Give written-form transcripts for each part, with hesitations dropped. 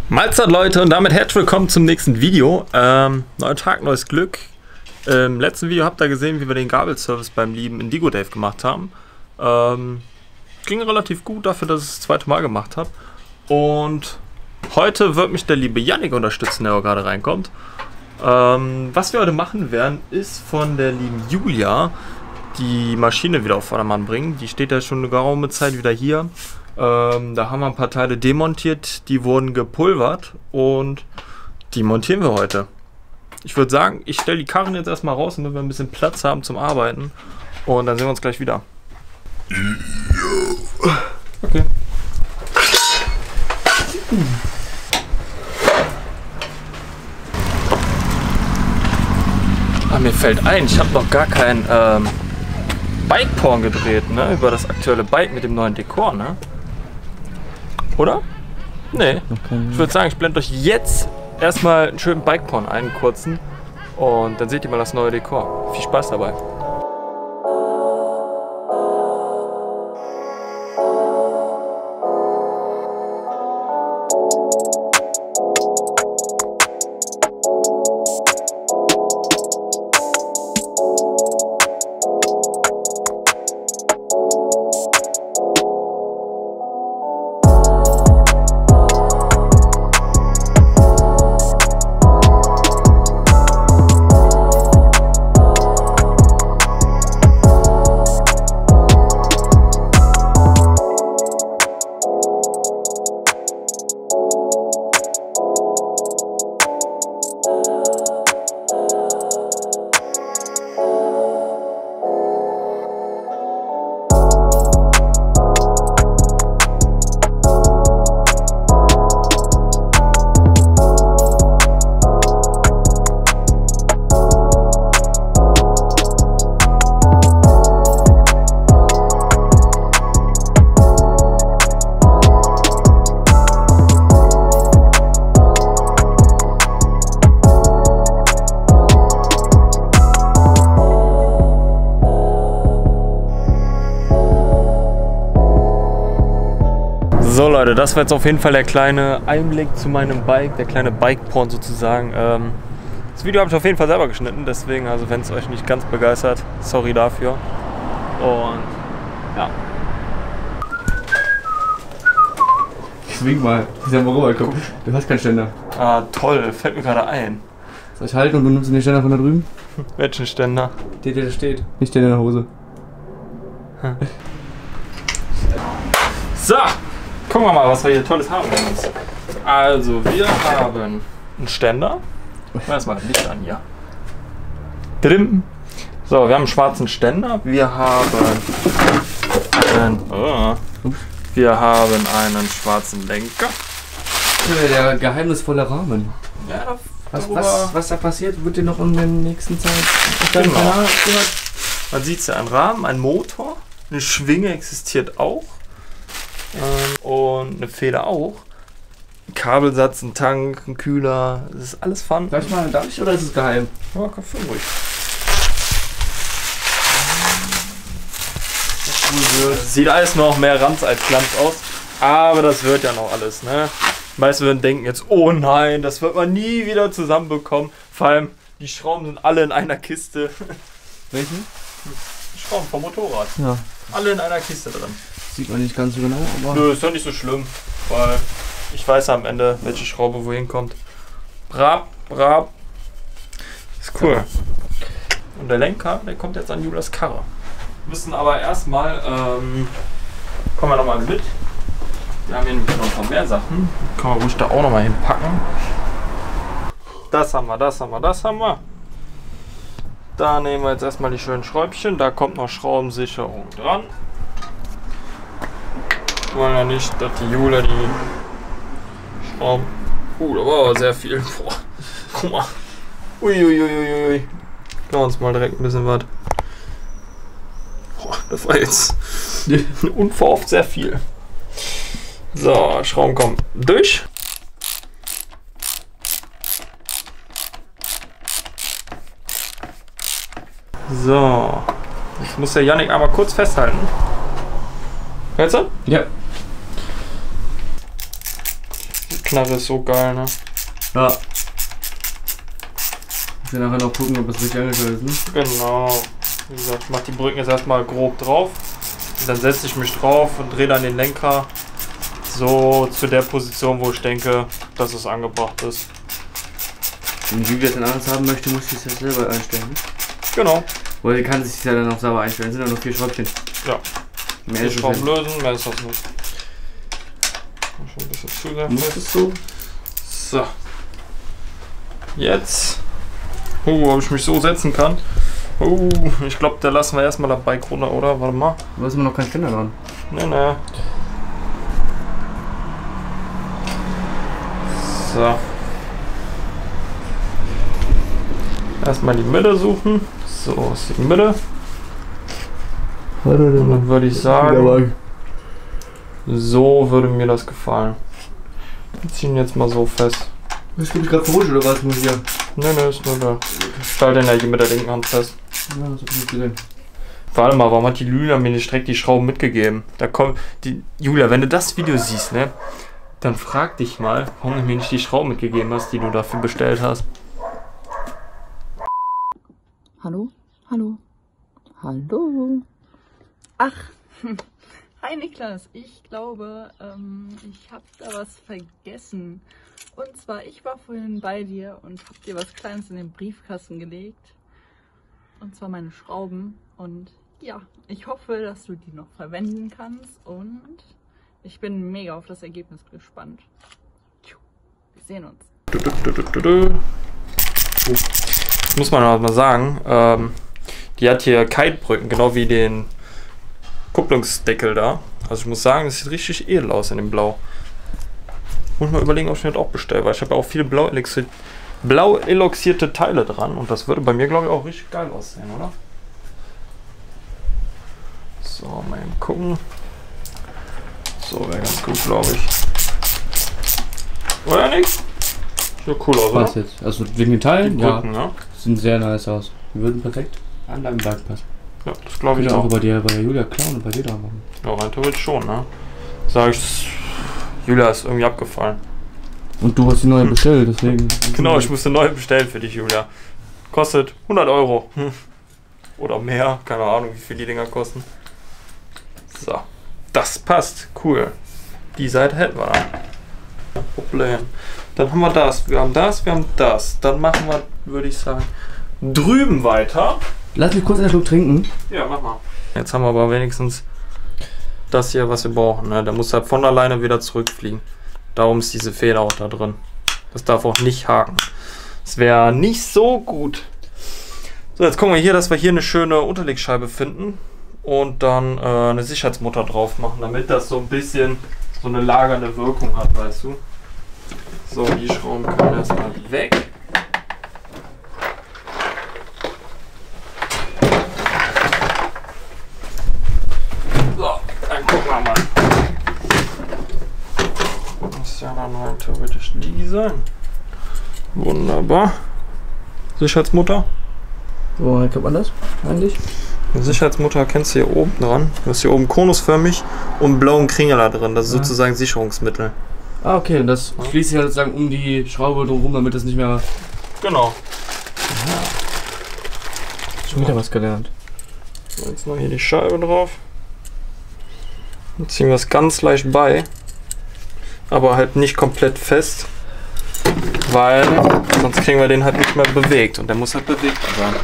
Mahlzeit Leute und damit herzlich willkommen zum nächsten Video. Neuer Tag, neues Glück. Im letzten Video habt ihr gesehen, wie wir den Gabelservice beim lieben Indigo Dave gemacht haben. Ging relativ gut dafür, dass ich es das zweite Mal gemacht habe. Und heute wird mich der liebe Yannick unterstützen, der auch gerade reinkommt. Was wir heute machen werden, ist von der lieben Julia die Maschine wieder auf Vordermann bringen. Die steht ja schon eine geraume Zeit wieder hier. Da haben wir ein paar Teile demontiert, die wurden gepulvert und die montieren wir heute. Ich würde sagen, ich stelle die Karren jetzt erstmal raus, damit wir ein bisschen Platz haben zum Arbeiten und dann sehen wir uns gleich wieder. Okay. Mir fällt ein, ich habe noch gar kein Bike-Porn gedreht, ne? Über das aktuelle Bike mit dem neuen Dekor, ne? Oder? Nee. Ich würde sagen, ich blende euch jetzt erstmal einen schönen Bike-Porn ein, einen kurzen. Und dann seht ihr mal das neue Dekor. Viel Spaß dabei. So Leute, das war jetzt auf jeden Fall der kleine Einblick zu meinem Bike, der kleine Bike-Porn sozusagen. Das Video habe ich auf jeden Fall selber geschnitten, deswegen, also wenn es euch nicht ganz begeistert, sorry dafür. Und ja. Swing mal, ich sag mal rüber, komm. Du hast keinen Ständer. Ah toll, fällt mir gerade ein. Soll ich halten und du nimmst den Ständer von da drüben? Welchen Ständer? Der da steht. Nicht der in der Hose. So! Gucken wir mal, was wir hier Tolles haben. Also, wir haben einen Ständer. Ich mache erstmal das Licht an hier. Drin. So, wir haben einen schwarzen Ständer. Wir haben einen schwarzen Lenker. Der geheimnisvolle Rahmen. Ja, Was da passiert, wird dir noch in der nächsten Zeit auf deinem Genau. Kanal gehört. Man sieht es ja, ein Rahmen, ein Motor, eine Schwinge existiert auch. Und eine Feder auch. Ein Kabelsatz, ein Tank, ein Kühler, das ist alles Fun. Darf ich mal, darf ich oder ist es geheim? Ja, komm, film ruhig. Sieht alles noch mehr Ranz als Glanz aus, aber das wird ja noch alles, ne? Die meisten würden denken jetzt, oh nein, das wird man nie wieder zusammenbekommen. Vor allem, die Schrauben sind alle in einer Kiste. Welchen? Die Schrauben vom Motorrad. Ja. Alle in einer Kiste drin. Sieht man nicht ganz so genau, aber... Nö, ist ja nicht so schlimm, weil ich weiß am Ende, welche Schraube wohin kommt. Brab, brab. Ist cool. Und der Lenker, der kommt jetzt an Julias Karre. Wir müssen aber erstmal, kommen wir nochmal mit. Wir haben hier nämlich noch ein paar mehr Sachen. Können wir ruhig da auch nochmal hinpacken. Das haben wir, das haben wir, das haben wir. Da nehmen wir jetzt erstmal die schönen Schräubchen. Da kommt noch Schraubensicherung dran. Wir wollen ja nicht, dass die Julia die Schrauben... da war aber sehr viel. Boah. Guck mal. Uiuiuiui. Machen uns mal direkt ein bisschen was. Boah, das war jetzt unverhofft sehr viel. So, Schrauben kommen durch. So. Jetzt muss der Yannick einmal kurz festhalten. Hörst du? Ja. Knarre ist so geil, ne? Ja. Ich will nachher noch gucken, ob es richtig angeschaltet ist, ne? Genau. Wie gesagt, ich mach die Brücken jetzt erstmal grob drauf. Und dann setze ich mich drauf und drehe dann den Lenker so zu der Position, wo ich denke, dass es angebracht ist. Und wie wir es dann alles haben möchte, muss ich es ja selber einstellen, ne? Genau. Weil kann sich ja dann auch sauber einstellen. Es sind ja nur 4 Schräubchen. Ja. Mehr Die ist es Schrauben nicht. lösen, mehr ist das nicht. Schon ein bisschen zu sehr Muss fest. es so? So. Jetzt. Ob ich mich so setzen kann. Ich glaube, der lassen wir erstmal dabei runter, oder? Warte mal. Du hast immer noch keinen Ständer dran. Ne. So. Erstmal die Mitte suchen. So, ist die Mitte. Und dann würde ich sagen, so würde mir das gefallen. Wir ziehen jetzt mal so fest. Hast du mich gerade verrutscht oder was? Muss ich ja. Ne, ist nur da. Ich halte den ja hier mit der linken Hand fest. Ja, das hab ich nicht gesehen. Warte mal, warum hat die Julia mir nicht direkt die Schrauben mitgegeben? Da kommt die Julia, wenn du das Video siehst, ne, dann frag dich mal, warum du mir nicht die Schrauben mitgegeben hast, die du dafür bestellt hast. Hallo? Hallo? Hallo? Ach, hi Niklas. Ich glaube, ich habe da was vergessen. Und zwar, ich war vorhin bei dir und habe dir was Kleines in den Briefkasten gelegt. Und zwar meine Schrauben. Und ja, ich hoffe, dass du die noch verwenden kannst. Und ich bin mega auf das Ergebnis gespannt. Wir sehen uns. Muss man auch mal sagen, die hat hier Kitebrücken, genau wie den Kupplungsdeckel da. Also ich muss sagen, das sieht richtig edel aus in dem Blau. Muss mal überlegen, ob ich mir das auch bestelle, weil ich habe auch viele blau eloxierte Teile dran und das würde bei mir, glaube ich, auch richtig geil aussehen, oder? So, mal eben gucken. So, wäre ganz gut, glaube ich. Oder nicht? Sieht cool aus, oder? Was jetzt? Also wegen den Teilen? Die Brücken, ja. Sehen sehr nice aus. Die würden perfekt an deinem Berg passen. Ja, das glaube ich Könnte auch. auch bei der Julia klauen und bei dir da machen. Ja, rein theoretisch schon, ne? Sag ich, Julia ist irgendwie abgefallen. Und du hast die neue bestellt, deswegen. Genau, ich musste neu bestellen für dich, Julia. Kostet 100 Euro. Oder mehr, keine Ahnung, wie viel die Dinger kosten. So, das passt, cool. Die Seite hätten wir dann. Kein Problem. Dann haben wir das, wir haben das, wir haben das. Dann machen wir, würde ich sagen, drüben weiter. Lass mich kurz einen Schluck trinken. Ja, mach mal. Jetzt haben wir aber wenigstens das hier, was wir brauchen. Ne? Der muss halt von alleine wieder zurückfliegen. Darum ist diese Feder auch da drin. Das darf auch nicht haken. Das wäre nicht so gut. So, jetzt gucken wir hier, dass wir hier eine schöne Unterlegscheibe finden. Und dann eine Sicherheitsmutter drauf machen, damit das so ein bisschen so eine lagernde Wirkung hat, weißt du. So, die Schrauben können erstmal weg. So, dann gucken wir mal. Muss ja dann halt theoretisch die sein. Wunderbar. Sicherheitsmutter. Wo erkennt man das eigentlich? Die Sicherheitsmutter kennst du hier oben dran. Du hast hier oben konusförmig und einen blauen Kringeler drin. Das ist sozusagen Sicherungsmittel. Ah, okay, und das schließt sich halt sozusagen um die Schraube drumherum, damit das nicht mehr. Genau. Schon wieder was gelernt. So, jetzt noch hier die Scheibe drauf. Dann ziehen wir es ganz leicht bei. Aber halt nicht komplett fest. Weil sonst kriegen wir den halt nicht mehr bewegt. Und der muss halt bewegbar sein.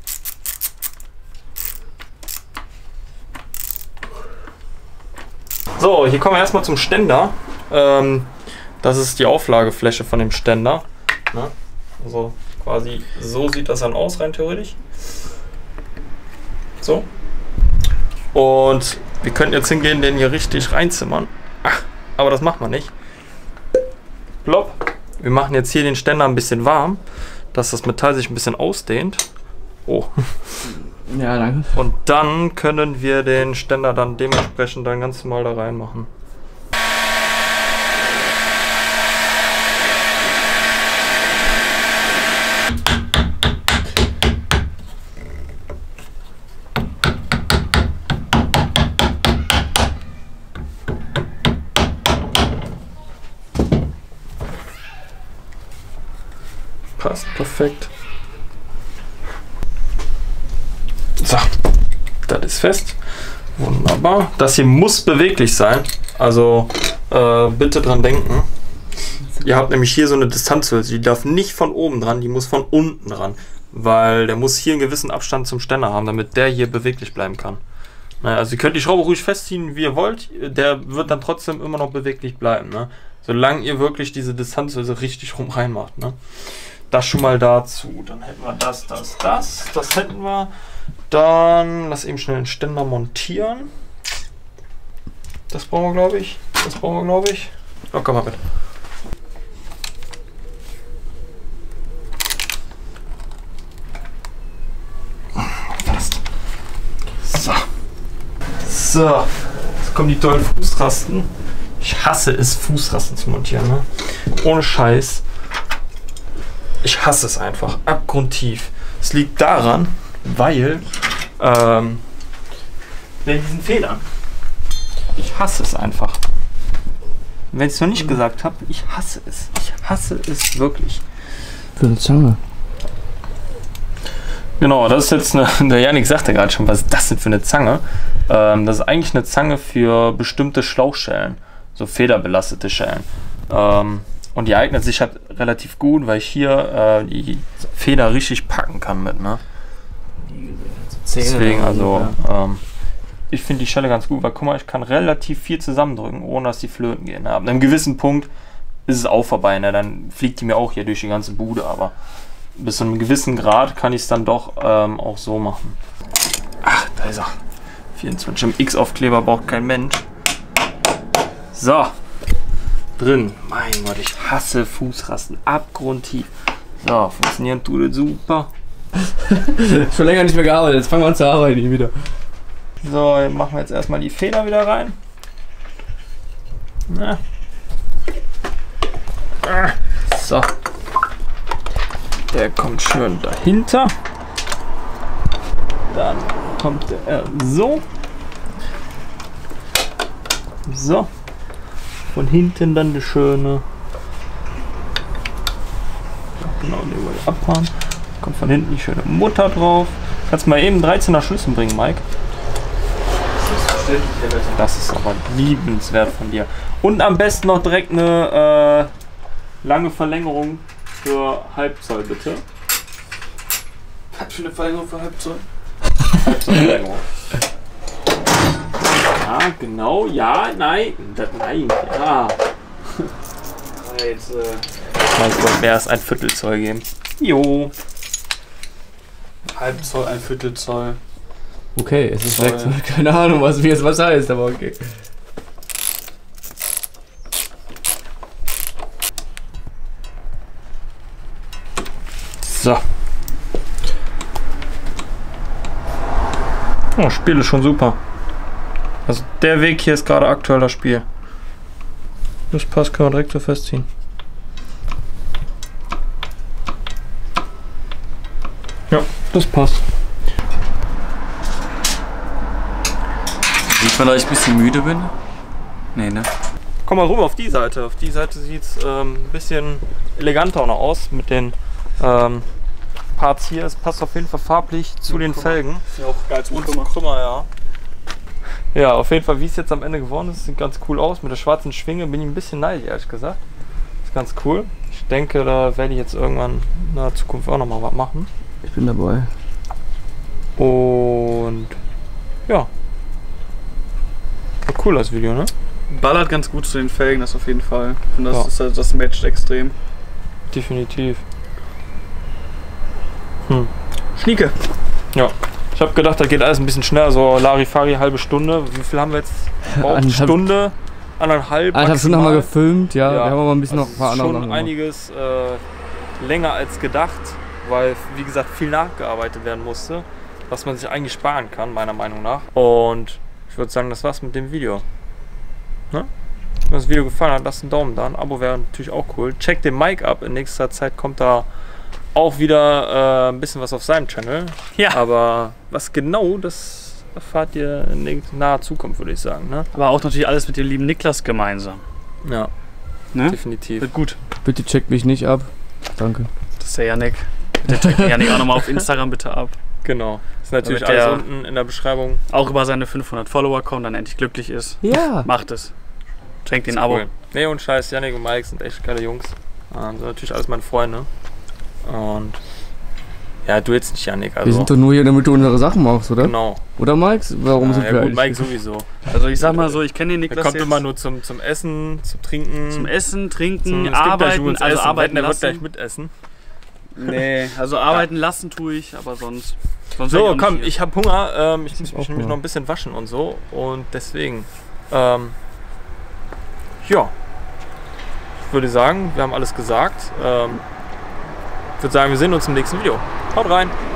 So, hier kommen wir erstmal zum Ständer. Das ist die Auflagefläche von dem Ständer. Ne? Also quasi so sieht das dann aus, rein theoretisch. So. Und wir könnten jetzt hingehen, den hier richtig reinzimmern. Ach, aber das macht man nicht. Plopp. Wir machen jetzt hier den Ständer ein bisschen warm, dass das Metall sich ein bisschen ausdehnt. Oh. Ja, danke. Und dann können wir den Ständer dann dementsprechend dann ganz normal da reinmachen. passt perfekt. So, das ist fest. Wunderbar. Das hier muss beweglich sein. Also bitte dran denken. Ihr habt nämlich hier so eine Distanzhülse, die darf nicht von oben dran, die muss von unten dran. Weil der muss hier einen gewissen Abstand zum Ständer haben, damit der hier beweglich bleiben kann. Naja, also ihr könnt die Schraube ruhig festziehen, wie ihr wollt. Der wird dann trotzdem immer noch beweglich bleiben. Ne? Solange ihr wirklich diese Distanzhülse richtig rum reinmacht. Ne? Das schon mal dazu. Dann hätten wir das. Das hätten wir. Dann lass eben schnell den Ständer montieren. Das brauchen wir, glaube ich. Oh, komm mal mit. Fast. So, jetzt kommen die tollen Fußrasten. Ich hasse es, Fußrasten zu montieren. Ne? Ohne Scheiß. Ich hasse es einfach. Abgrundtief. Es liegt daran, weil wegen diesen Federn. Ich hasse es einfach. Wenn ich es noch nicht gesagt habe, ich hasse es. Ich hasse es wirklich. Für eine Zange. Genau, das ist jetzt eine, der Janik sagte gerade schon, was ist das denn für eine Zange? Das ist eigentlich eine Zange für bestimmte Schlauchschellen, so federbelastete Schellen. Und die eignet sich halt relativ gut, weil ich hier die Feder richtig packen kann mit, ne? Deswegen, also, ich finde die Schelle ganz gut, weil guck mal, ich kann relativ viel zusammendrücken, ohne dass die flöten gehen. Ne? Ab einem gewissen Punkt ist es auch vorbei, ne? Dann fliegt die mir auch hier durch die ganze Bude, aber bis zu einem gewissen Grad kann ich es dann doch auch so machen. Ach, da ist er. 24 X-Aufkleber braucht kein Mensch. So. Drin. Mein Gott, ich hasse Fußrasten. Abgrundtief. So, funktionieren tut es super. Schon länger nicht mehr gearbeitet, jetzt fangen wir an zu arbeiten hier wieder. So, machen wir jetzt erstmal die Feder wieder rein. Na. So. Der kommt schön dahinter. Dann kommt er so. So. Von hinten dann die schöne. Genau, den wollen wir abfahren. Kommt von hinten die schöne Mutter drauf. Kannst mal eben 13er Schlüssel bringen, Mike. Das ist aber liebenswert von dir. Und am besten noch direkt eine lange Verlängerung für Halbzoll, bitte. Was für eine Verlängerung für Halbzoll? Halbzoll-Verlängerung. Ja, genau. Ja, nein. Nein, ja. Jetzt, mein Gott, mehr als ein Viertelzoll geben. Jo. Halbzoll, ein Viertelzoll. Okay, es ist weg. Keine Ahnung, was heißt, aber okay. So. Oh, Spiel ist schon super. Also der Weg hier ist gerade aktuell das Spiel. Das passt, können wir direkt so festziehen. Ja, das passt. Sieht man, dass ich ein bisschen müde bin? Nee, ne? Komm mal rüber auf die Seite. Auf die Seite sieht es ein bisschen eleganter auch noch aus mit den Parts hier. Es passt auf jeden Fall farblich zu den Felgen. Ist ja auch geil zum Krümmer, ja. Ja, auf jeden Fall, wie es jetzt am Ende geworden ist, sieht ganz cool aus. Mit der schwarzen Schwinge bin ich ein bisschen neidisch, ehrlich gesagt. Ist ganz cool. Ich denke, da werde ich jetzt irgendwann in der Zukunft auch nochmal was machen. Ich bin dabei. Und ja. War cool das Video, ne? Ballert ganz gut zu den Felgen, das auf jeden Fall. Und das, Ja. das matcht extrem. Definitiv. Schnieke. Ja. Ich habe gedacht, das geht alles ein bisschen schneller, so Larifari, halbe Stunde. Wie viel haben wir jetzt? Eine Stunde, anderthalb. Eineinhalb Stunden haben wir gefilmt, ja. Ja, Wir haben aber ein bisschen also noch ein paar andere schon Sachen einiges länger als gedacht, weil, wie gesagt, viel nachgearbeitet werden musste, was man sich eigentlich sparen kann, meiner Meinung nach. Und ich würde sagen, das war's mit dem Video. Ne? Wenn euch das Video gefallen hat, lasst einen Daumen da. Ein Abo wäre natürlich auch cool. Checkt den Mike ab. In nächster Zeit kommt da auch wieder ein bisschen was auf seinem Channel. Ja. Aber was genau, das erfahrt ihr in naher Zukunft, würde ich sagen. Ne? Aber auch natürlich alles mit dem lieben Niklas gemeinsam. Ja, Ne? definitiv. Wird gut. Bitte checkt mich nicht ab. Danke. Das Das ist der Yannick. Der checkt den Yannick auch nochmal auf Instagram bitte ab. Genau. Ist natürlich Damit alles der unten in der Beschreibung. auch über seine 500 Follower kommt, dann endlich glücklich ist. Ja. Macht es. Schenkt den ein Abo. Cool. Nee, und scheiß, Yannick und Mike sind echt geile Jungs. Sind natürlich alles meine Freunde. Und ja, du jetzt nicht, Yannick. Also, Wir sind doch nur hier, damit du unsere Sachen machst, oder? genau. Oder Mike? Warum sind Ja, wir gut, eigentlich? Mike sowieso. Also ich sag mal so, ich kenne den Der Niklas kommt jetzt immer nur zum Essen, zum Trinken. zum Essen, Trinken, Es gibt gleich arbeiten, übrigens also Essen. arbeiten Der wird gleich lassen. mitessen. Nee, also arbeiten lassen tue ich, aber sonst wär ich auch So, nicht komm, hier. ich hab Hunger. Ich muss auch mich nämlich Hunger. noch ein bisschen waschen und so. Und deswegen, ja. Ich würde sagen, wir haben alles gesagt. Ich würde sagen, wir sehen uns im nächsten Video. Haut rein!